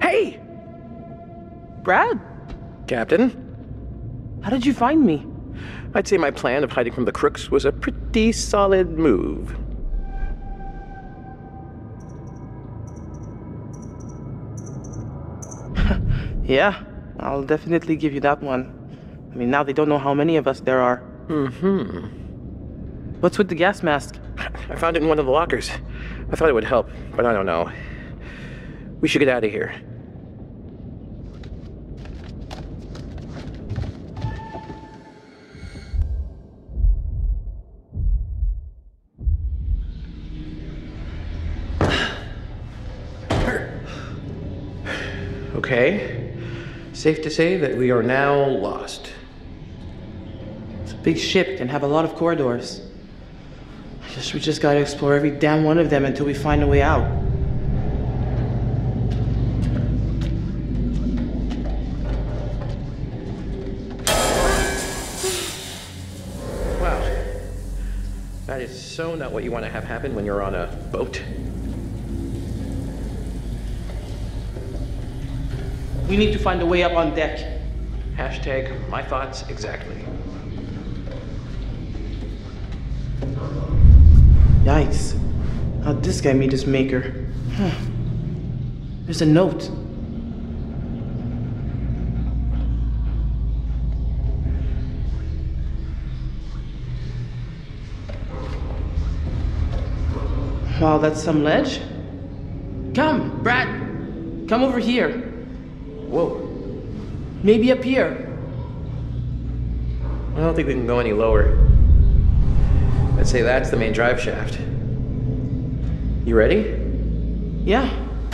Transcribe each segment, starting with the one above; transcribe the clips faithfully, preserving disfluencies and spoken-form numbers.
Hey! Brad, Captain, how did you find me? I'd say my plan of hiding from the crooks was a pretty solid move. Yeah, I'll definitely give you that one. I mean, now they don't know how many of us there are. Mm-hmm. What's with the gas mask? I found it in one of the lockers. I thought it would help, but I don't know. We should get out of here. Okay. Safe to say that we are now lost. It's a big ship and have a lot of corridors. I guess we just gotta explore every damn one of them until we find a way out. Wow. That is so not what you want to have happen when you're on a boat. We need to find a way up on deck. Hashtag my thoughts exactly. Yikes. How'd this guy meet his maker? Huh. There's a note. Wow, that's some ledge. Come, Brad. Come over here. Whoa. Maybe up here. I don't think we can go any lower. I'd say that's the main drive shaft. You ready? Yeah.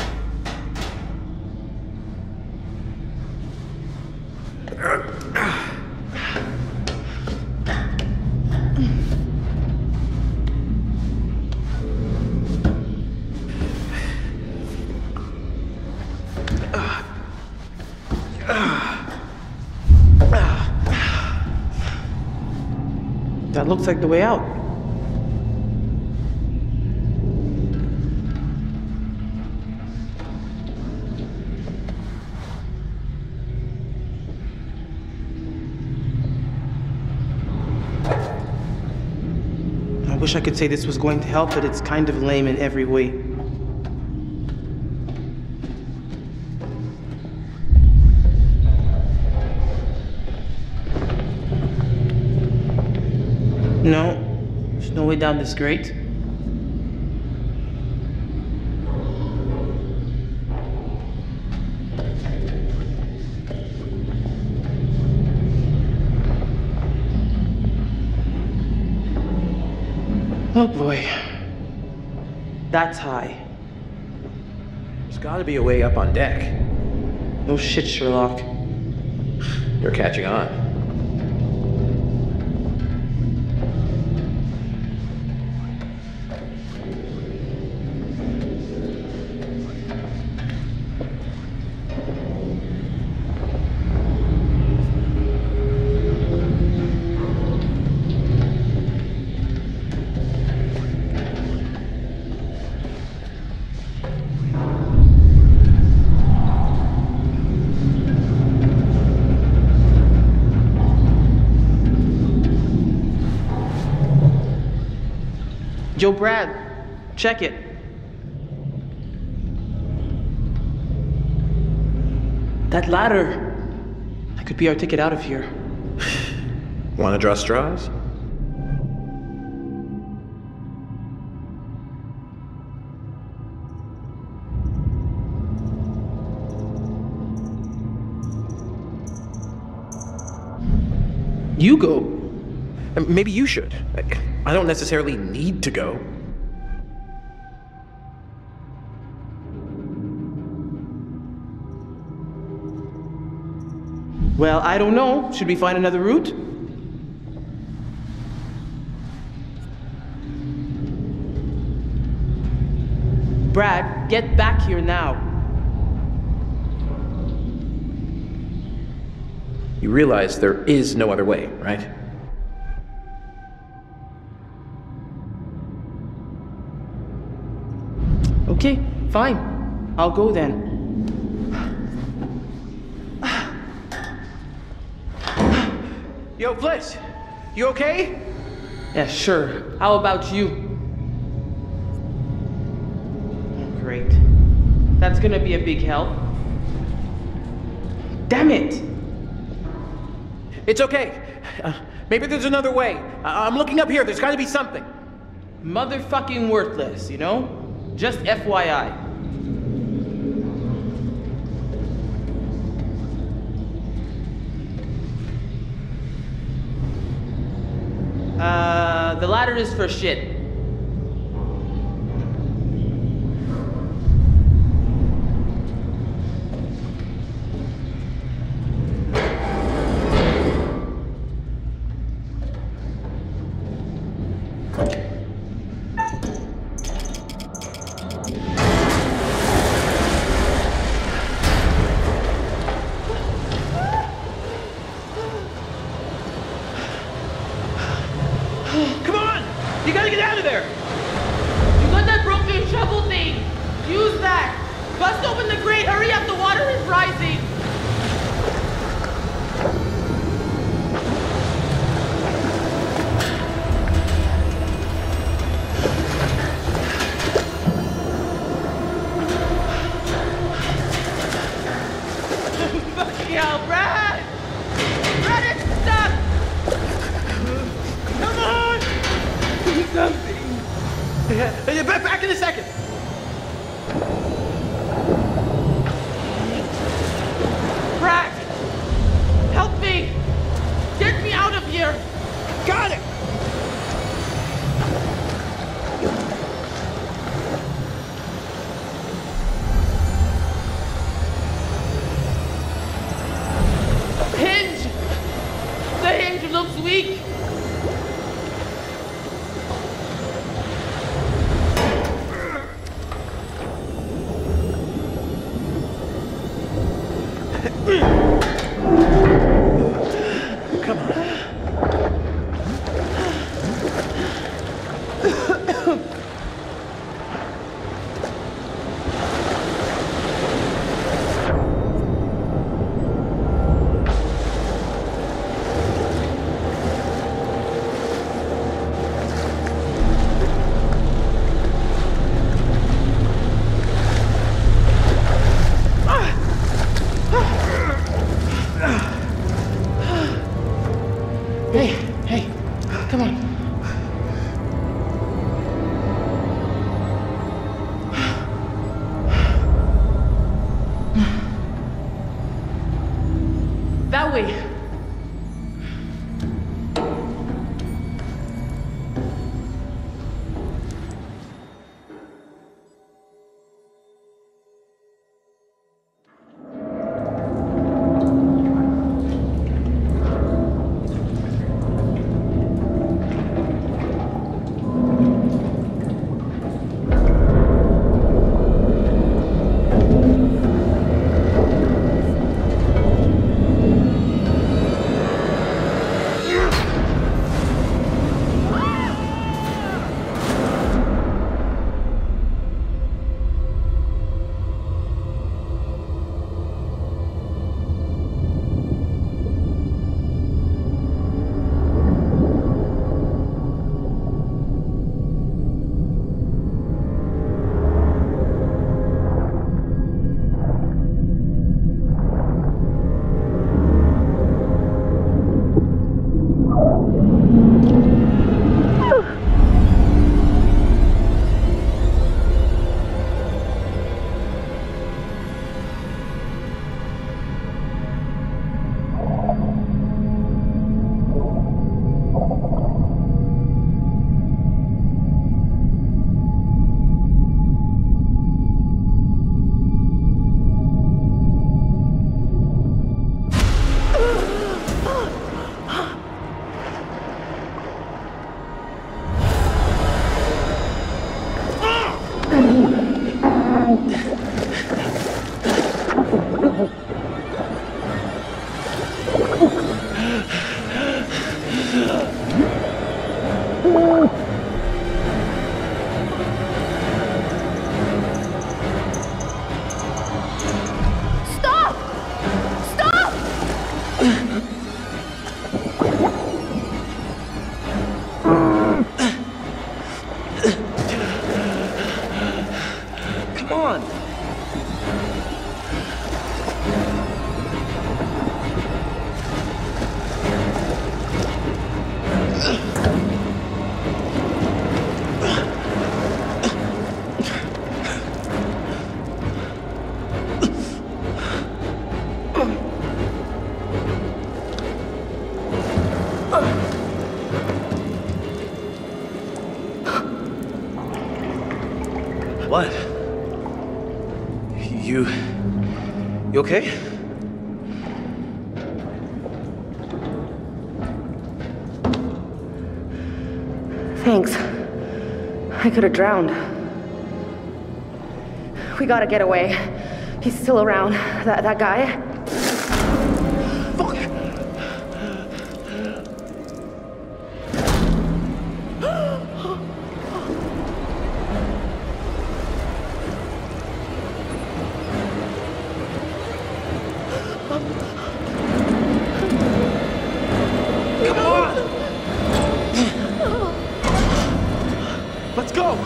That looks like the way out. I wish I could say this was going to help, but it's kind of lame in every way. No, there's no way down this grate. Oh boy. That's high. There's gotta be a way up on deck. No shit, Sherlock. You're catching on. Joe, Brad, check it. That ladder. That could be our ticket out of here. Wanna draw straws? You go. Maybe you should. I don't necessarily need to go. Well, I don't know. Should we find another route? Brad, get back here now. You realize there is no other way, right? Okay, fine. I'll go then. Yo, Bliss, you okay? Yeah, sure. How about you? Great. That's gonna be a big help. Damn it! It's okay. Uh, maybe there's another way. I- I'm looking up here. There's gotta be something. Motherfucking worthless, you know? Just F Y I. Uh, the ladder is for shit. Come on! You gotta get out of there! You got that broken shovel thing! Use that! Bust open the grate! Hurry up! The water is rising! Fucking hell, Brad! Brad, it's stuck! Come on! Do something! Yeah, back, back in a second. Brad! Help me! Get me out of here! Got it! Hinge! The hinge looks weak! Come on. on! What? You... You okay? Thanks. I could have drowned. We gotta get away. He's still around. That, that guy. Fuck! Come on! Let's go!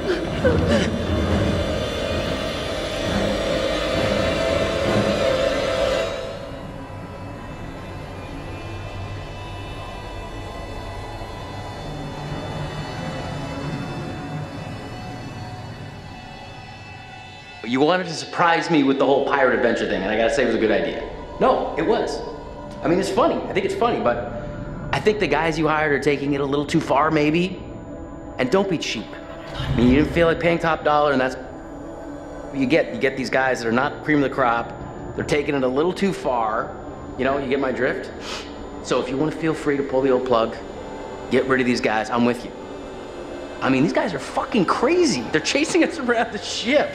You wanted to surprise me with the whole pirate adventure thing, and I gotta say it was a good idea. No, it was. I mean, it's funny. I think it's funny, but I think the guys you hired are taking it a little too far, maybe. And don't be cheap. I mean, you didn't feel like paying top dollar, and that's what you get. You get these guys that are not cream of the crop. They're taking it a little too far. You know, you get my drift? So if you want to feel free to pull the old plug, get rid of these guys, I'm with you. I mean, these guys are fucking crazy. They're chasing us around the ship.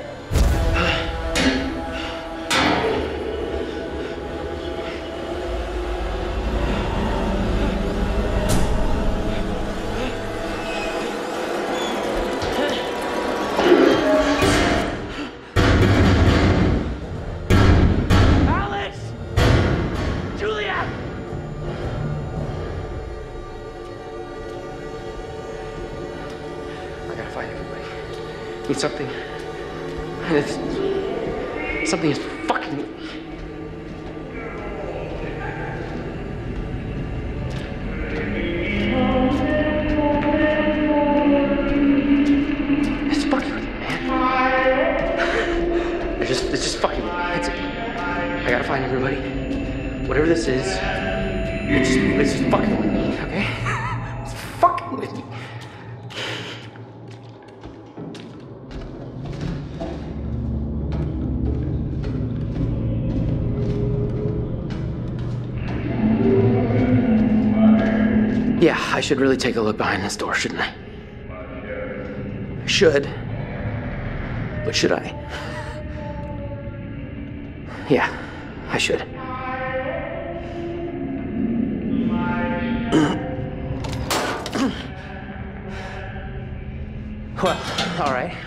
Need something. It's, something is fucking. It's fucking with me, man. It's just, it's just fucking. It's. I gotta find everybody. Whatever this is, it's just, it's just fucking with me, okay? It's fucking with me. Yeah, I should really take a look behind this door, shouldn't I? I should. But should I? Yeah, I should. Well, all right.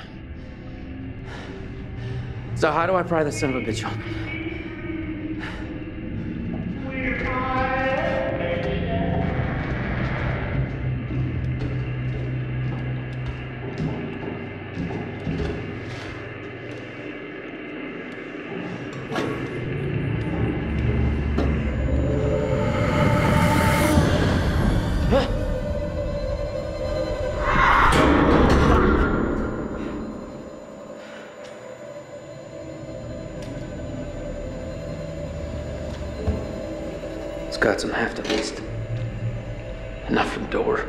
So how do I pry this son of a bitch open? Got some heft at least. Enough for the door.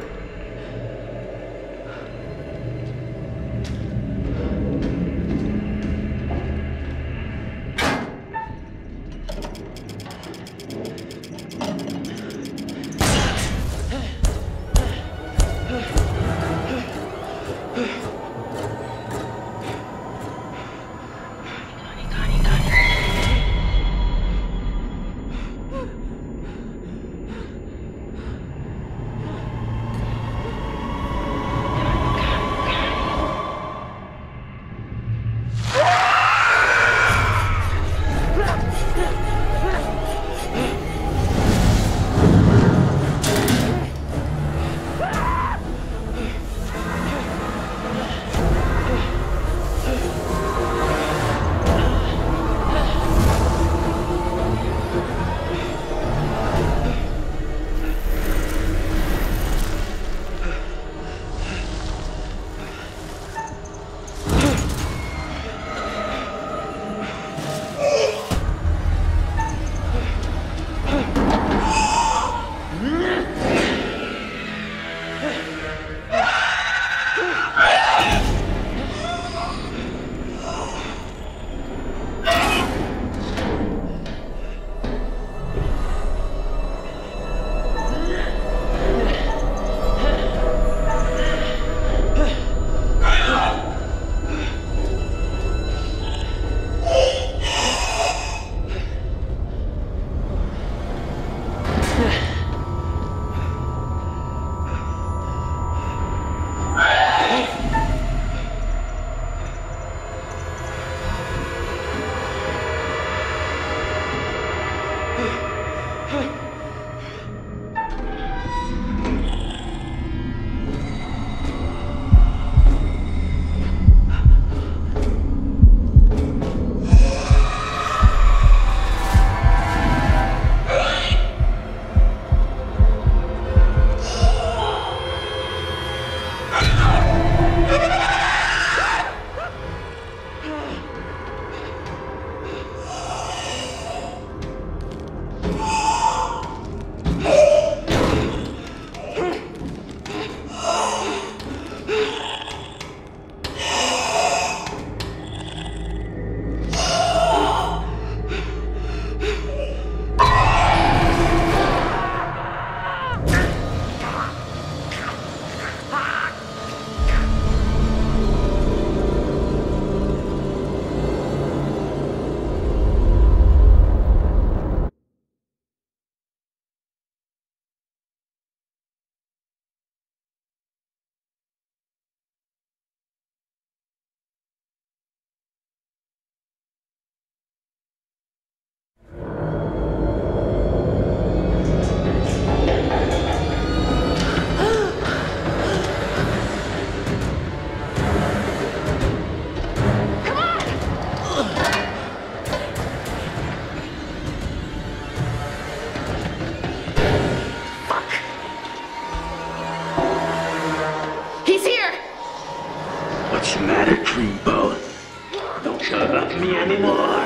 got a tree bone. Don't shove at me anymore.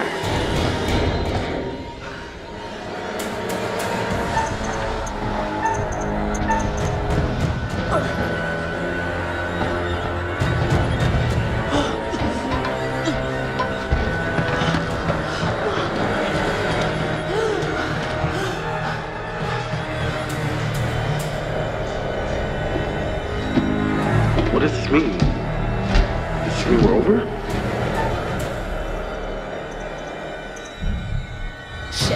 What does this mean? Does this mean we're over? Shit.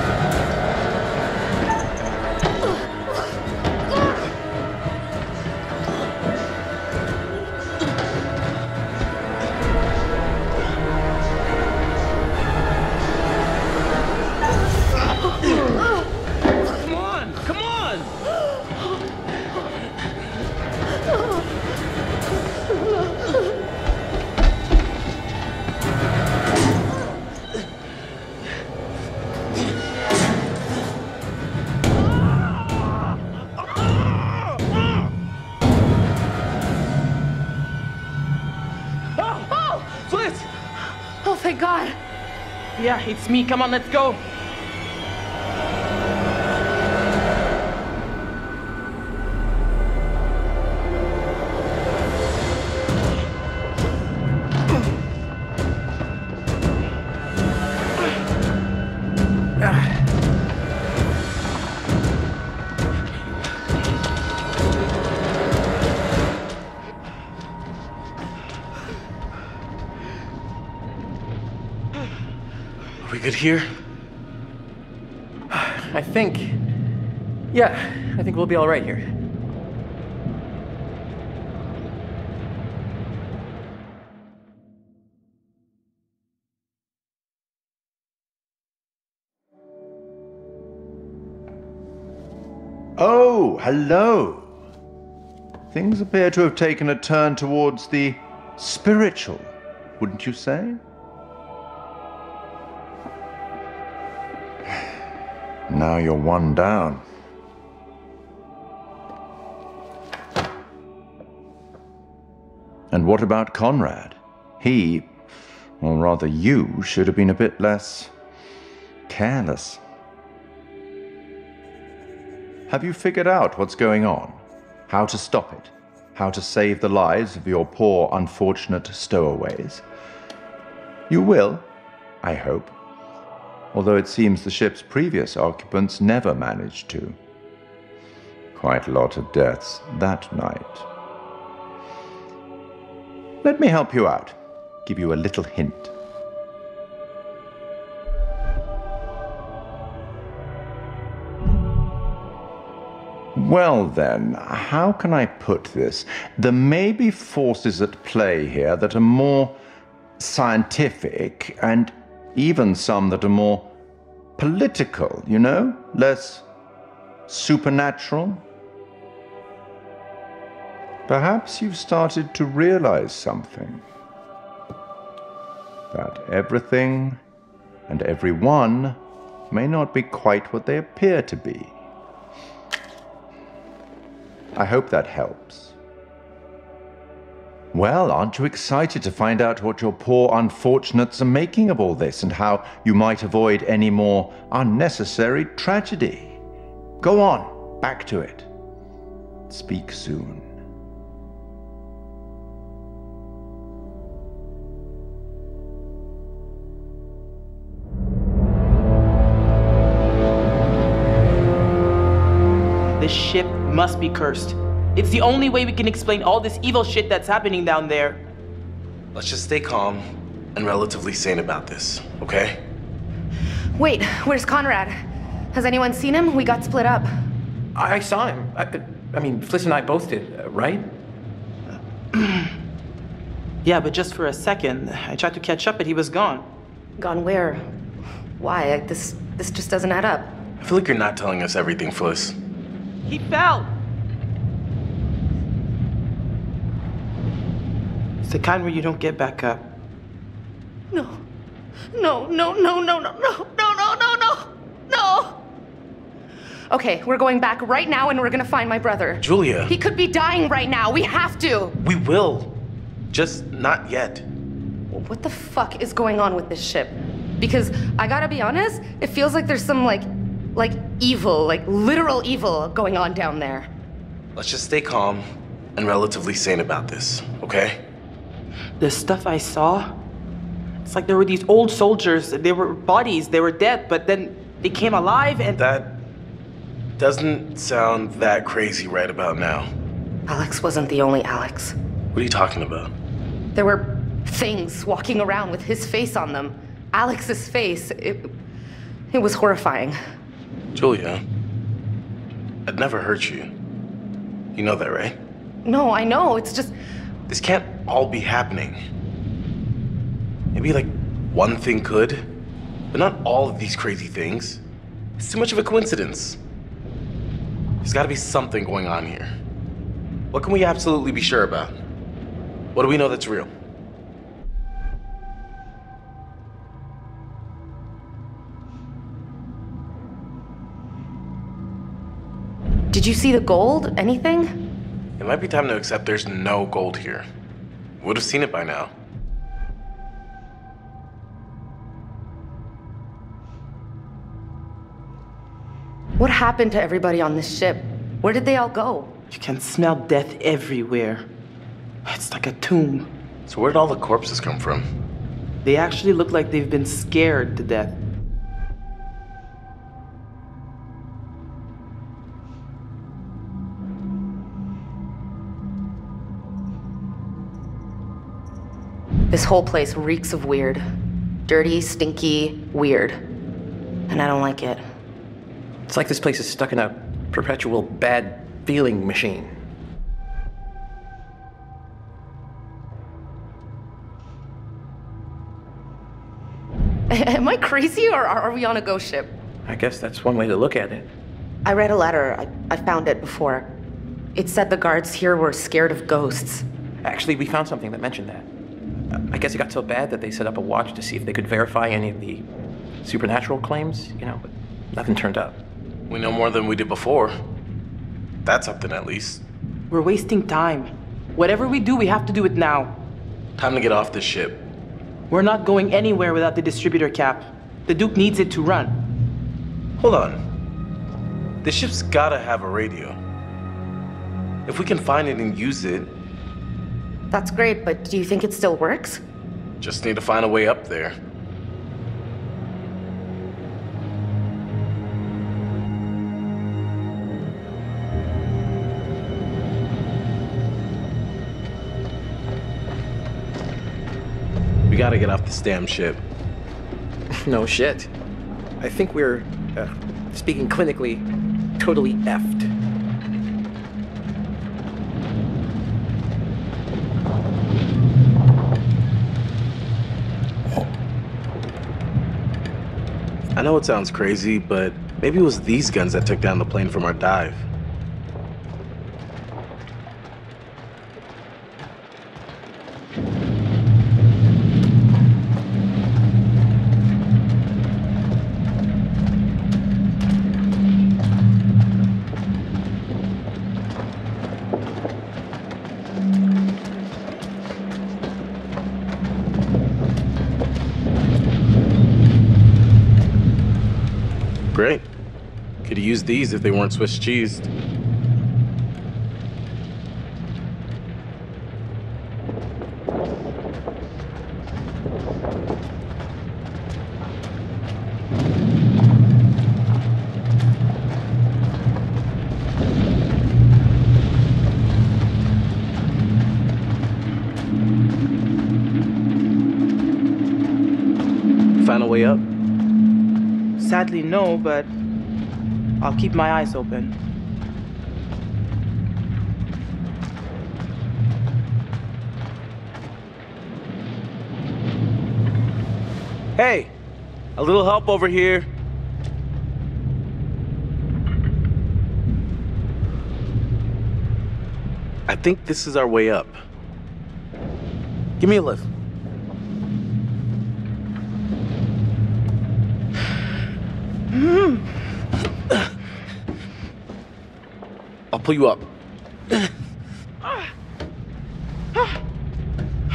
Come on! Come on! Fliss! Oh, thank God. Yeah, it's me. Come on, let's go. Are we good here? I think... Yeah, I think we'll be all right here. Oh, hello. Things appear to have taken a turn towards the spiritual, wouldn't you say? Now you're one down. And what about Conrad? He, or rather you, should have been a bit less careless. Have you figured out what's going on? How to stop it? How to save the lives of your poor, unfortunate stowaways? You will, I hope. Although it seems the ship's previous occupants never managed to. Quite a lot of deaths that night. Let me help you out, give you a little hint. Well then, how can I put this? There may be forces at play here that are more scientific, and even some that are more political, you know? Less supernatural. Perhaps you've started to realize something. That everything and everyone may not be quite what they appear to be. I hope that helps. Well, aren't you excited to find out what your poor unfortunates are making of all this and how you might avoid any more unnecessary tragedy? Go on, back to it. Speak soon. This ship must be cursed. It's the only way we can explain all this evil shit that's happening down there. Let's just stay calm and relatively sane about this, okay? Wait, where's Conrad? Has anyone seen him? We got split up. I saw him. I, I mean, Fliss and I both did, uh, right? Yeah, but just for a second. I tried to catch up, but he was gone. Gone where? Why? I, this this just doesn't add up. I feel like you're not telling us everything, Fliss. He fell! It's the kind where you don't get back up. No. No, no, no, no, no, no, no, no, no, no, no! Okay, we're going back right now and we're gonna find my brother. Julia. He could be dying right now. We have to. We will. Just not yet. What the fuck is going on with this ship? Because I gotta be honest, it feels like there's some like, like evil, like literal evil going on down there. Let's just stay calm and relatively sane about this, okay? The stuff I saw, it's like there were these old soldiers, they were bodies, they were dead, but then they came alive and... That doesn't sound that crazy right about now. Alex wasn't the only Alex. What are you talking about? There were things walking around with his face on them. Alex's face. It, it was horrifying. Julia, I'd never hurt you. You know that, right? No, I know. It's just... This can't all be happening. Maybe like one thing could, but not all of these crazy things. It's too much of a coincidence. There's gotta be something going on here. What can we absolutely be sure about? What do we know that's real? Did you see the gold? Anything? It might be time to accept there's no gold here. Would have seen it by now. What happened to everybody on this ship? Where did they all go? You can smell death everywhere. It's like a tomb. So where did all the corpses come from? They actually look like they've been scared to death. This whole place reeks of weird. Dirty, stinky, weird. And I don't like it. It's like this place is stuck in a perpetual bad feeling machine. Am I crazy or are we on a ghost ship? I guess that's one way to look at it. I read a letter. I, I found it before. It said the guards here were scared of ghosts. Actually, we found something that mentioned that. I guess it got so bad that they set up a watch to see if they could verify any of the supernatural claims, you know, but nothing turned up. We know more than we did before. That's something at least. We're wasting time. Whatever we do, we have to do it now. Time to get off this ship. We're not going anywhere without the distributor cap. The Duke needs it to run. Hold on. This ship's gotta have a radio. If we can find it and use it... That's great, but do you think it still works? Just need to find a way up there. We gotta get off this damn ship. No shit. I think we're, uh, speaking clinically, totally effed. I know it sounds crazy, but maybe it was these guns that took down the plane from our dive. Great. Could have used these if they weren't Swiss cheesed. Find a way up? Sadly, no, but I'll keep my eyes open. Hey, a little help over here. I think this is our way up. Give me a lift. I'll pull you up.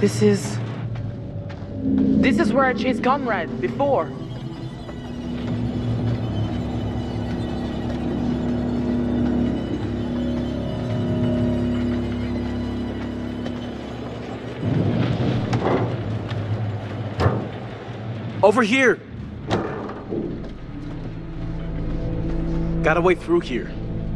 This is... This is where I chased Conrad before. Over here! Got a way through here.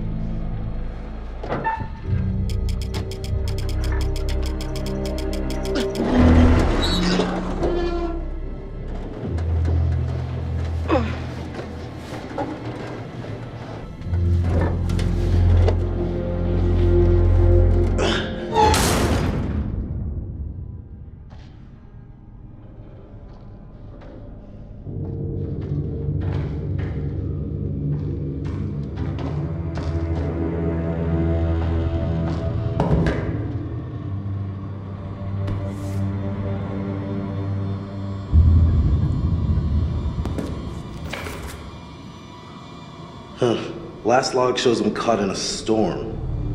Huh. Last log shows him caught in a storm.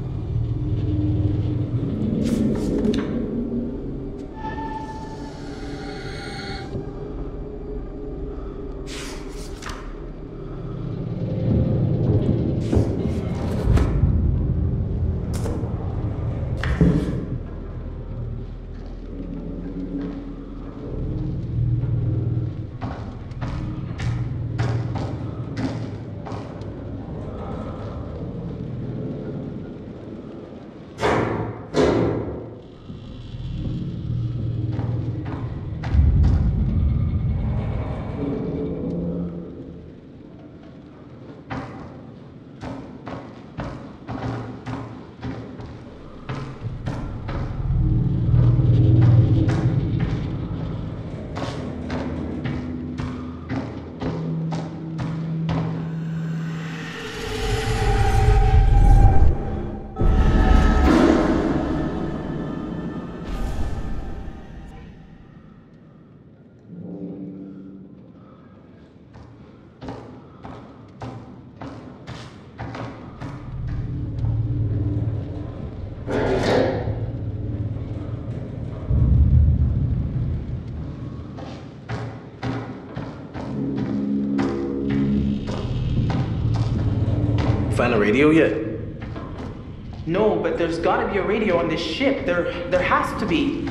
Find a radio yet? No, but there's gotta be a radio on this ship. There, there has to be.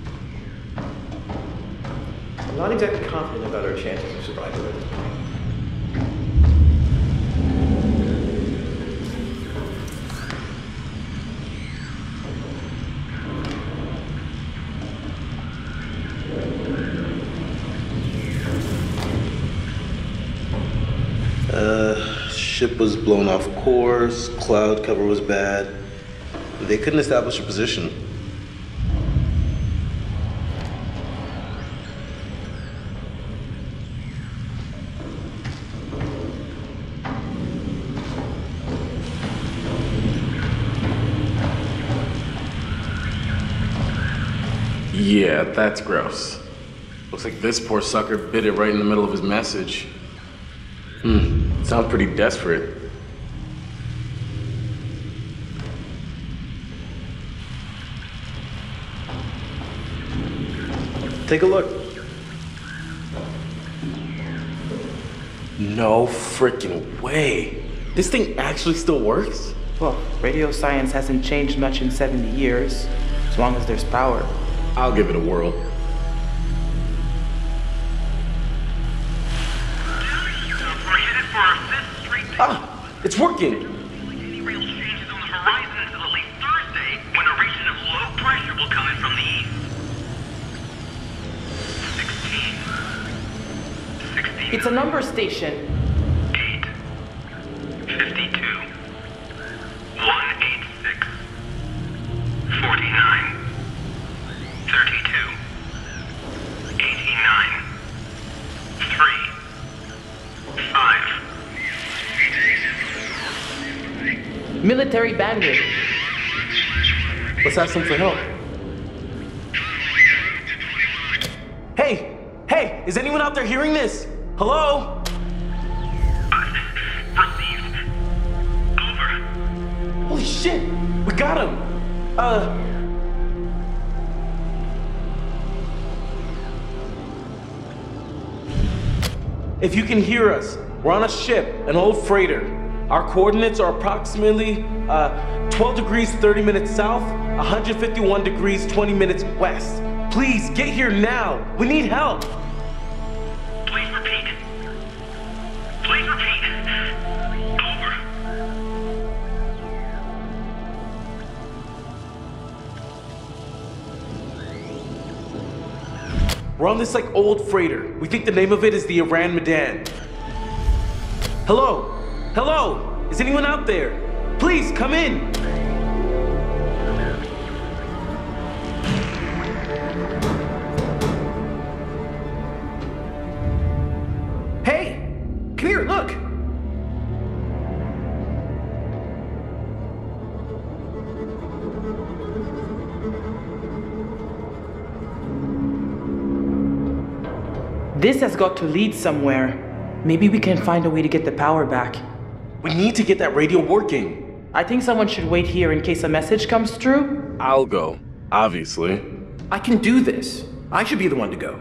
I'm not exactly confident about our chances of survival. Uh, ship was blown off course, cloud cover was bad. They couldn't establish a position. Yeah, that's gross. Looks like this poor sucker bit it right in the middle of his message. Hmm, sounds pretty desperate. Take a look. No freaking way. This thing actually still works? Well, radio science hasn't changed much in seventy years, as long as there's power. I'll give it a whirl. Ah, it's working! Any real changes on the horizon until at least Thursday, when a region of low pressure will come in from the east. Sixteen. Sixteen. It's a number station. Eight. Fifty-two. One eight six. Forty-nine. Thirty-two. Eighty-nine. Three. Five. Military bandit. Let's ask them for help. Hey! Hey! Is anyone out there hearing this? Hello? Uh, received. Over. Holy shit! We got him! Uh... if you can hear us, we're on a ship, an old freighter. Our coordinates are approximately uh, twelve degrees thirty minutes south, one hundred fifty-one degrees twenty minutes west. Please, get here now. We need help. Please repeat. Please repeat. Over. We're on this like old freighter. We think the name of it is the Iran Medan. Hello? Hello? Is anyone out there? Please come in. Hey! Come here, look! This has got to lead somewhere. Maybe we can find a way to get the power back. We need to get that radio working. I think someone should wait here in case a message comes through. I'll go, obviously. I can do this. I should be the one to go.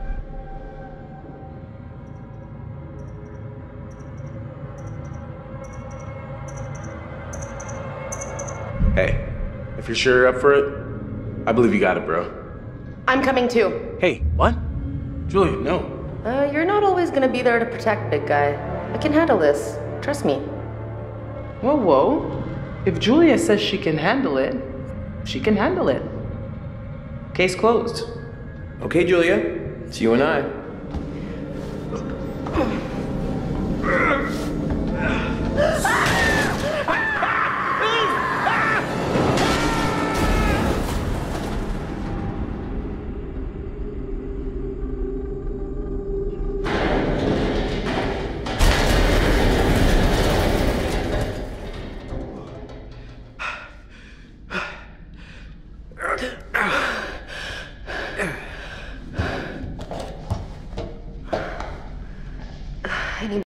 Hey, if you're sure you're up for it, I believe you got it, bro. I'm coming too. Hey, what? Julia, no. Uh, you're not always gonna be there to protect, big guy. I can handle this. Trust me. Whoa, whoa. If Julia says she can handle it, she can handle it. Case closed. Okay, Julia. It's you and I.